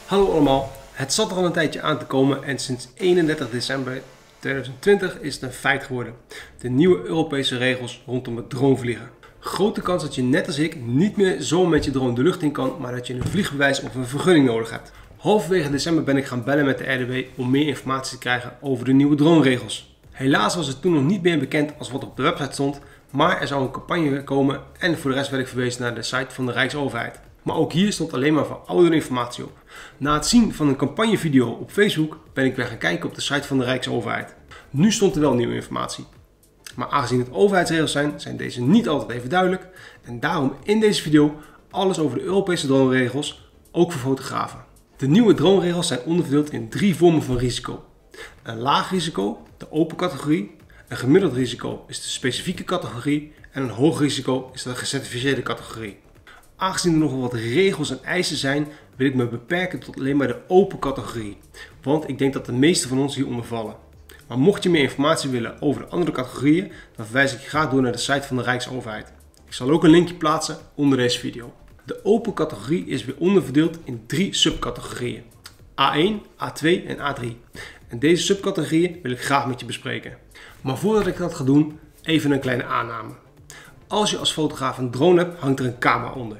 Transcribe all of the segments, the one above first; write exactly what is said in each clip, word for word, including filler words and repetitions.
Hallo allemaal, het zat er al een tijdje aan te komen en sinds eenendertig december tweeduizend twintig is het een feit geworden. De nieuwe Europese regels rondom het dronevliegen. Grote kans dat je net als ik niet meer zo met je drone de lucht in kan, maar dat je een vliegbewijs of een vergunning nodig hebt. Halverwege december ben ik gaan bellen met de R D W om meer informatie te krijgen over de nieuwe droneregels. Helaas was het toen nog niet meer bekend als wat op de website stond, maar er zou een campagne komen en voor de rest werd ik verwezen naar de site van de Rijksoverheid. Maar ook hier stond alleen maar verouderde informatie op. Na het zien van een campagnevideo op Facebook ben ik weer gaan kijken op de site van de Rijksoverheid. Nu stond er wel nieuwe informatie. Maar aangezien het overheidsregels zijn, zijn deze niet altijd even duidelijk. En daarom in deze video alles over de Europese droneregels, ook voor fotografen. De nieuwe droneregels zijn onderverdeeld in drie vormen van risico. Een laag risico, de open categorie. Een gemiddeld risico is de specifieke categorie. En een hoog risico is de gecertificeerde categorie. Aangezien er nogal wat regels en eisen zijn, wil ik me beperken tot alleen maar de open categorie. Want ik denk dat de meeste van ons hieronder vallen. Maar mocht je meer informatie willen over de andere categorieën, dan verwijs ik je graag door naar de site van de Rijksoverheid. Ik zal ook een linkje plaatsen onder deze video. De open categorie is weer onderverdeeld in drie subcategorieën. A één, A twee en A drie. En deze subcategorieën wil ik graag met je bespreken. Maar voordat ik dat ga doen, even een kleine aanname. Als je als fotograaf een drone hebt, hangt er een camera onder.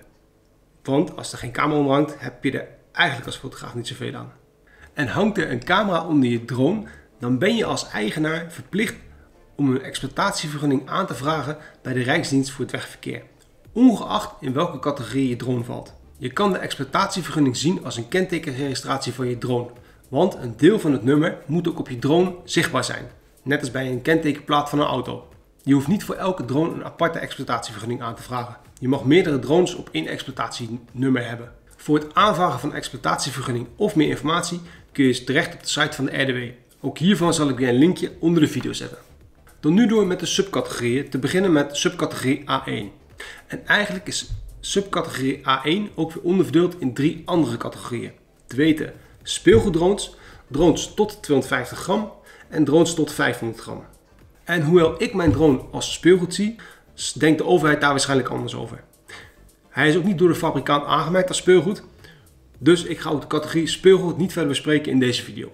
Want als er geen camera onder hangt, heb je er eigenlijk als fotograaf niet zoveel aan. En hangt er een camera onder je drone, dan ben je als eigenaar verplicht om een exploitatievergunning aan te vragen bij de Rijksdienst voor het Wegverkeer. Ongeacht in welke categorie je drone valt. Je kan de exploitatievergunning zien als een kentekenregistratie van je drone. Want een deel van het nummer moet ook op je drone zichtbaar zijn. Net als bij een kentekenplaat van een auto. Je hoeft niet voor elke drone een aparte exploitatievergunning aan te vragen. Je mag meerdere drones op één exploitatienummer hebben. Voor het aanvragen van een exploitatievergunning of meer informatie kun je eens terecht op de site van de R D W. Ook hiervan zal ik weer een linkje onder de video zetten. Dan nu door met de subcategorieën, te beginnen met subcategorie A één. En eigenlijk is subcategorie A één ook weer onderverdeeld in drie andere categorieën. Te weten speelgoeddrones, drones tot tweehonderdvijftig gram en drones tot vijfhonderd gram. En hoewel ik mijn drone als speelgoed zie, denkt de overheid daar waarschijnlijk anders over. Hij is ook niet door de fabrikant aangemerkt als speelgoed, dus ik ga ook de categorie speelgoed niet verder bespreken in deze video.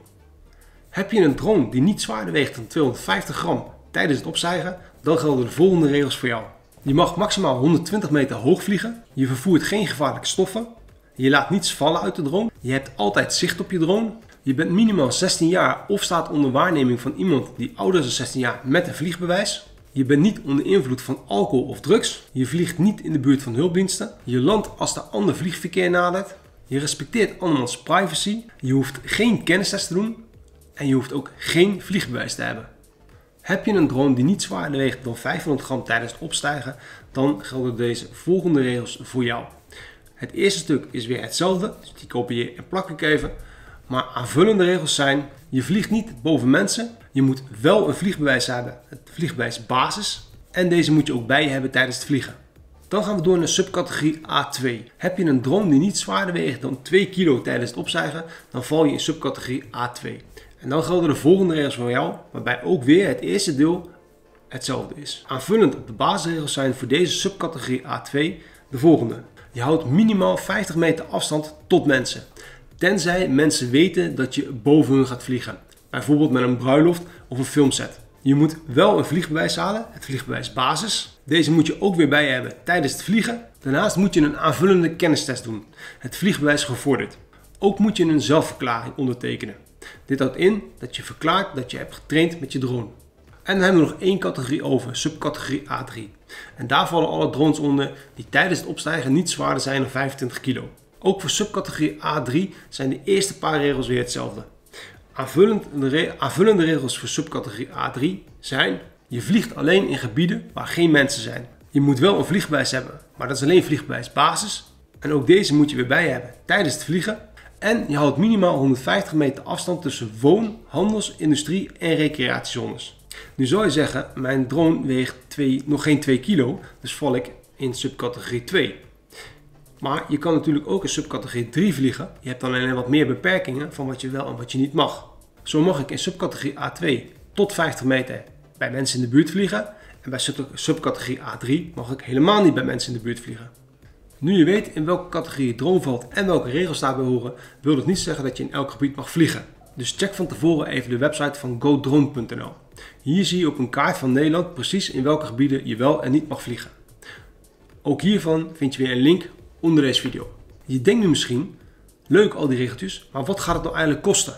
Heb je een drone die niet zwaarder weegt dan tweehonderdvijftig gram tijdens het opstijgen, dan gelden de volgende regels voor jou. Je mag maximaal honderdtwintig meter hoog vliegen, je vervoert geen gevaarlijke stoffen, je laat niets vallen uit de drone, je hebt altijd zicht op je drone, je bent minimaal zestien jaar of staat onder waarneming van iemand die ouder is dan zestien jaar met een vliegbewijs. Je bent niet onder invloed van alcohol of drugs. Je vliegt niet in de buurt van hulpdiensten. Je landt als er ander vliegverkeer nadert. Je respecteert andermans privacy. Je hoeft geen kennistest te doen. En je hoeft ook geen vliegbewijs te hebben. Heb je een drone die niet zwaarder weegt dan vijfhonderd gram tijdens het opstijgen, dan gelden deze volgende regels voor jou. Het eerste stuk is weer hetzelfde, dus die kopieer en plak ik even. Maar aanvullende regels zijn, je vliegt niet boven mensen, je moet wel een vliegbewijs hebben, het vliegbewijs basis. En deze moet je ook bij je hebben tijdens het vliegen. Dan gaan we door naar subcategorie A twee. Heb je een drone die niet zwaarder weegt dan twee kilo tijdens het opstijgen, dan val je in subcategorie A twee. En dan gelden de volgende regels voor jou, waarbij ook weer het eerste deel hetzelfde is. Aanvullend op de basisregels zijn voor deze subcategorie A twee de volgende. Je houdt minimaal vijftig meter afstand tot mensen. Tenzij mensen weten dat je boven hun gaat vliegen. Bijvoorbeeld met een bruiloft of een filmset. Je moet wel een vliegbewijs halen, het vliegbewijs basis. Deze moet je ook weer bij je hebben tijdens het vliegen. Daarnaast moet je een aanvullende kennistest doen, het vliegbewijs gevorderd. Ook moet je een zelfverklaring ondertekenen. Dit houdt in dat je verklaart dat je hebt getraind met je drone. En dan hebben we nog één categorie over, subcategorie A drie. En daar vallen alle drones onder die tijdens het opstijgen niet zwaarder zijn dan vijfentwintig kilo. Ook voor subcategorie A drie zijn de eerste paar regels weer hetzelfde. Aanvullende, re aanvullende regels voor subcategorie A drie zijn: je vliegt alleen in gebieden waar geen mensen zijn. Je moet wel een vliegbewijs hebben, maar dat is alleen vliegbewijs basis. En ook deze moet je weer bij je hebben tijdens het vliegen. En je houdt minimaal honderdvijftig meter afstand tussen woon-, handels-, industrie- en recreatiezones. Nu zou je zeggen, mijn drone weegt twee, nog geen twee kilo, dus val ik in subcategorie twee. Maar je kan natuurlijk ook in subcategorie drie vliegen. Je hebt dan alleen wat meer beperkingen van wat je wel en wat je niet mag. Zo mag ik in subcategorie A twee tot vijftig meter bij mensen in de buurt vliegen. En bij subcategorie A drie mag ik helemaal niet bij mensen in de buurt vliegen. Nu je weet in welke categorie je drone valt en welke regels daarbij horen, wil dat niet zeggen dat je in elk gebied mag vliegen. Dus check van tevoren even de website van go drone punt n l. Hier zie je op een kaart van Nederland precies in welke gebieden je wel en niet mag vliegen. Ook hiervan vind je weer een link onder deze video. Je denkt nu misschien, leuk al die regeltjes, maar wat gaat het nou eigenlijk kosten?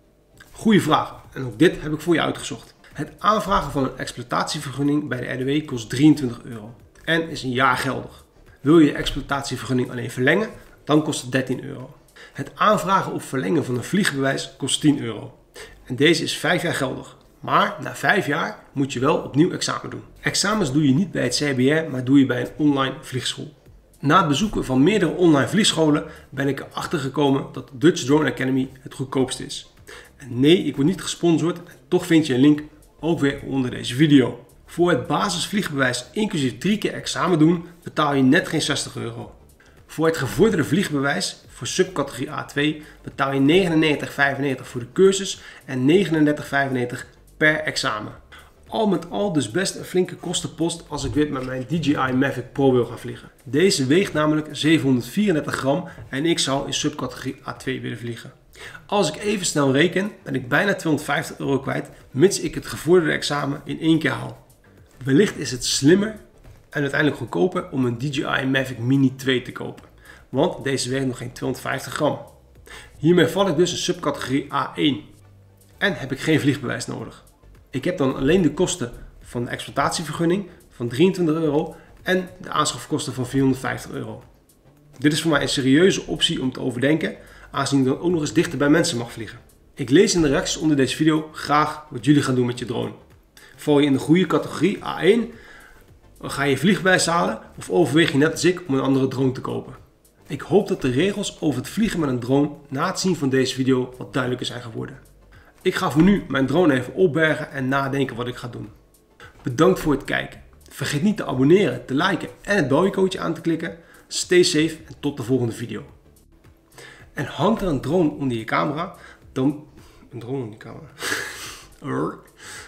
Goeie vraag en ook dit heb ik voor je uitgezocht. Het aanvragen van een exploitatievergunning bij de R D W kost drieëntwintig euro en is een jaar geldig. Wil je je exploitatievergunning alleen verlengen, dan kost het dertien euro. Het aanvragen of verlengen van een vliegbewijs kost tien euro. En deze is vijf jaar geldig. Maar na vijf jaar moet je wel opnieuw examen doen. Examens doe je niet bij het C B R, maar doe je bij een online vliegschool. Na het bezoeken van meerdere online vliegscholen ben ik erachter gekomen dat Dutch Drone Academy het goedkoopste is. En nee, ik word niet gesponsord, en toch vind je een link ook weer onder deze video. Voor het basisvliegbewijs inclusief drie keer examen doen betaal je net geen zestig euro. Voor het gevorderde vliegbewijs voor subcategorie A twee betaal je negenennegentig vijfennegentig voor de cursus en negenendertig vijfennegentig per examen. Al met al dus best een flinke kostenpost als ik weer met mijn D J I Mavic Pro wil gaan vliegen. Deze weegt namelijk zevenhonderdvierendertig gram en ik zou in subcategorie A twee willen vliegen. Als ik even snel reken, ben ik bijna tweehonderdvijftig euro kwijt, mits ik het gevorderde examen in één keer haal. Wellicht is het slimmer en uiteindelijk goedkoper om een D J I Mavic Mini twee te kopen, want deze weegt nog geen tweehonderdvijftig gram. Hiermee val ik dus in subcategorie A één en heb ik geen vliegbewijs nodig. Ik heb dan alleen de kosten van de exploitatievergunning van drieëntwintig euro en de aanschafkosten van vierhonderdvijftig euro. Dit is voor mij een serieuze optie om te overdenken, aangezien ik dan ook nog eens dichter bij mensen mag vliegen. Ik lees in de reacties onder deze video graag wat jullie gaan doen met je drone. Val je in de goede categorie A één, ga je vliegbewijs halen of overweeg je net als ik om een andere drone te kopen. Ik hoop dat de regels over het vliegen met een drone na het zien van deze video wat duidelijker zijn geworden. Ik ga voor nu mijn drone even opbergen en nadenken wat ik ga doen. Bedankt voor het kijken. Vergeet niet te abonneren, te liken en het bellicoontje aan te klikken. Stay safe en tot de volgende video. En hangt er een drone onder je camera, dan... Een drone onder je camera?